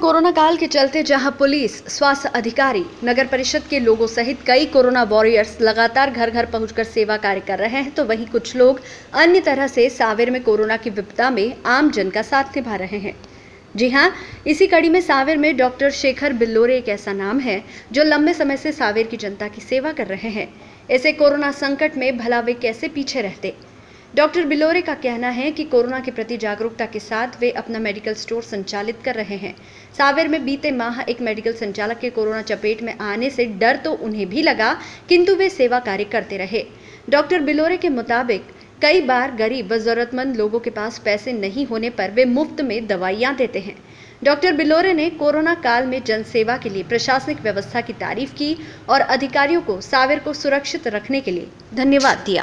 Corona काल के चलते जहां पुलिस, स्वास्थ्य अधिकारी, नगर परिषद के लोगों सहित कई कोरोना वॉरियर्स लगातार घर घर पहुंचकर सेवा कार्य कर रहे हैं, तो वहीं कुछ लोग अन्य तरह से सांवेर में कोरोना की विपदा में आम जन का साथ निभा रहे हैं। जी हां, इसी कड़ी में सांवेर में डॉक्टर शेखर बिल्लोरे एक ऐसा नाम है जो लंबे समय से सांवेर की जनता की सेवा कर रहे हैं। ऐसे कोरोना संकट में भला वे कैसे पीछे रहते। डॉक्टर बिल्लोरे का कहना है कि कोरोना के प्रति जागरूकता के साथ वे अपना मेडिकल स्टोर संचालित कर रहे हैं। सांवेर में बीते माह एक मेडिकल संचालक के कोरोना चपेट में आने से डर तो उन्हें भी लगा, किंतु वे सेवा कार्य करते रहे। डॉक्टर बिल्लोरे के मुताबिक कई बार गरीब व जरूरतमंद लोगों के पास पैसे नहीं होने पर वे मुफ्त में दवाइयां देते हैं। डॉक्टर बिल्लोरे ने कोरोना काल में जनसेवा के लिए प्रशासनिक व्यवस्था की तारीफ की और अधिकारियों को सांवेर को सुरक्षित रखने के लिए धन्यवाद दिया।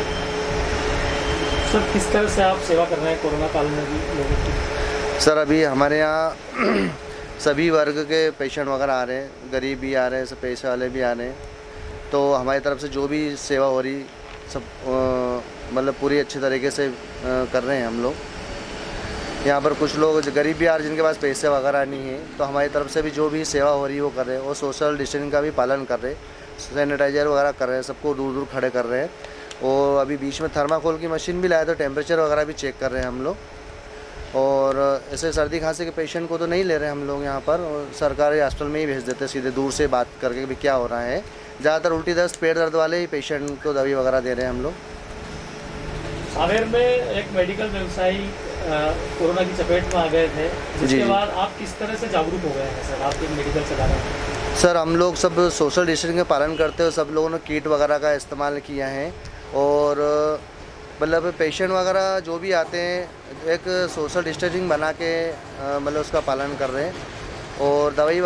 सर, किस तरह से आप सेवा कर रहे हैं कोरोना काल में भी लोगों की? सर, अभी हमारे यहाँ सभी वर्ग के पेशेंट वगैरह आ रहे हैं, गरीब भी आ रहे हैं, सब पैसे वाले भी आ रहे हैं। तो हमारी तरफ से जो भी सेवा हो रही सब मतलब पूरी अच्छी तरीके से कर रहे हैं हम लोग। यहाँ पर कुछ लोग गरीब भी आ रहे हैं जिनके पास पैसे वगैरह नहीं है, तो हमारी तरफ से भी जो भी सेवा हो रही है वो कर रहे हैं। और सोशल डिस्टेंसिंग का भी पालन कर रहे हैं, सैनिटाइजर वगैरह कर रहे हैं, सबको दूर दूर खड़े कर रहे हैं। और अभी बीच में थर्माकोल की मशीन भी लाया, तो टेम्परेचर वगैरह भी चेक कर रहे हैं हम लोग। और ऐसे सर्दी खांसी के पेशेंट को तो नहीं ले रहे हम लोग यहाँ पर, और सरकारी हॉस्पिटल में ही भेज देते हैं सीधे, दूर से बात करके भी क्या हो रहा है। ज़्यादातर उल्टी दस्त, पेट दर्द वाले ही पेशेंट को दवाई वगैरह दे रहे हैं हम लोग। सांवेर में एक मेडिकल व्यवसायी कोरोना की चपेट में आ गए थे, जिसके बाद आप किस तरह से जागरूक हो गए हैं सर? आप एक मेडिकल चला रहे हैं। सर, हम लोग सब सोशल डिस्टेंसिंग का पालन करते हुए सब लोगों ने किट वगैरह का इस्तेमाल किया है। और मतलब पेशेंट वगैरह जो भी आते हैं एक सोशल डिस्टेंसिंग बना के मतलब उसका पालन कर रहे हैं। और दवाई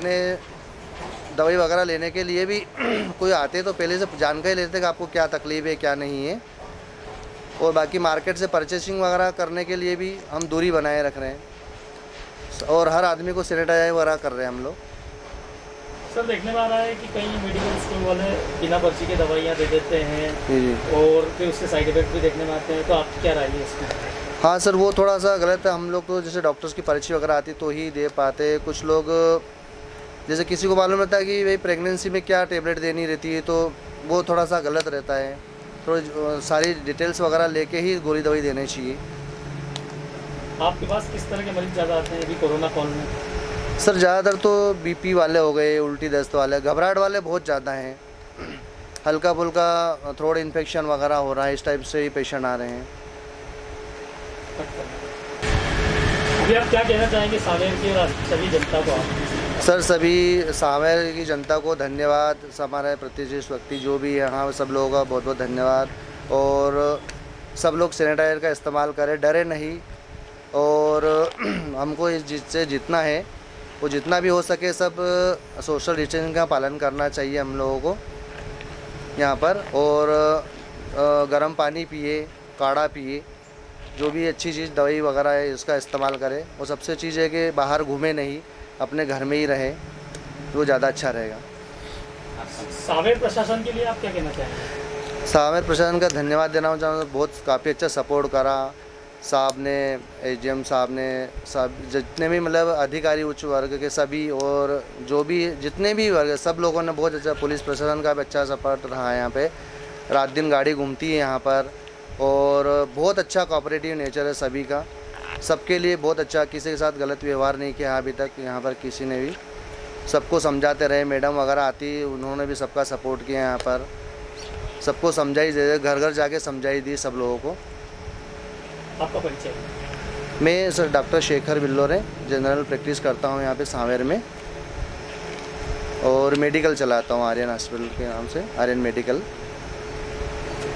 वगैरह लेने के लिए भी कोई आते तो पहले से जानकारी लेते कि आपको क्या तकलीफ़ है क्या नहीं है। और बाकी मार्केट से परचेसिंग वगैरह करने के लिए भी हम दूरी बनाए रख रहे हैं। और हर आदमी को सैनिटाइजर वगैरह कर रहे हैं हम लोग। सर, देखने में आ रहा है कि कई मेडिकल स्टोर वाले बिना पर्ची के दवाइयाँ दे देते हैं और फिर उसके साइड इफेक्ट भी देखने में आते हैं, तो आप क्या राय है इसमें? हाँ सर, वो थोड़ा सा गलत है। हम लोग तो जैसे डॉक्टर्स की पर्ची वगैरह आती तो ही दे पाते। कुछ लोग जैसे किसी को मालूम रहता है कि भाई प्रेगनेंसी में क्या टेबलेट देनी रहती है, तो वो थोड़ा सा गलत रहता है। तो सारी डिटेल्स वगैरह लेके ही गोली दवाई देनी चाहिए। आपके पास किस तरह के मरीज ज़्यादा आते हैं अभी कोरोना काल में? सर, ज़्यादातर तो बीपी वाले हो गए, उल्टी दस्त वाले, घबराहट वाले बहुत ज़्यादा हैं। हल्का फुल्का थ्रोट इन्फेक्शन वगैरह हो रहा है, इस टाइप से ही पेशेंट आ रहे हैं। अभी आप क्या कहना चाहेंगे सांवेर की और सभी जनता को? सर, सभी सांवेर की जनता को धन्यवाद। हमारे प्रतिष्ठित व्यक्ति जो भी यहाँ सब लोगों का बहुत बहुत धन्यवाद। और सब लोग सैनिटाइजर का इस्तेमाल करें, डरे नहीं। और हमको इससे जितना है वो जितना भी हो सके सब सोशल डिस्टेंसिंग का पालन करना चाहिए हम लोगों को यहाँ पर। और गर्म पानी पिए, काढ़ा पिए, जो भी अच्छी चीज़ दवाई वगैरह है इसका इस्तेमाल करें। और सबसे चीज़ है कि बाहर घूमे नहीं, अपने घर में ही रहे, तो ज़्यादा अच्छा रहेगा। सांवेर प्रशासन के लिए आप क्या कहना चाहेंगे? सांवेर प्रशासन का धन्यवाद देना चाहूँगा। बहुत काफ़ी अच्छा सपोर्ट करा साहब ने, एसडीएम साहब ने, सब जितने भी मतलब अधिकारी उच्च वर्ग के सभी, और जो भी जितने भी वर्ग सब लोगों ने बहुत अच्छा, पुलिस प्रशासन का भी अच्छा सपोर्ट रहा है यहाँ पे। रात दिन गाड़ी घूमती है यहाँ पर। और बहुत अच्छा कोऑपरेटिव नेचर है सभी का, सबके लिए बहुत अच्छा। किसी के साथ गलत व्यवहार नहीं किया अभी तक यहाँ पर किसी ने भी। सबको समझाते रहे, मैडम वगैरह आती उन्होंने भी सबका सपोर्ट किया यहाँ पर। सबको समझाई दे, घर घर जाके समझाई दी सब लोगों को। आपका परिचय? मैं sir doctor Shekhar Billore, general practice करता हूँ यहाँ पे सांवेर में। और मेडिकल चलाता हूँ आर्यन हॉस्पिटल के नाम से, आर्यन मेडिकल।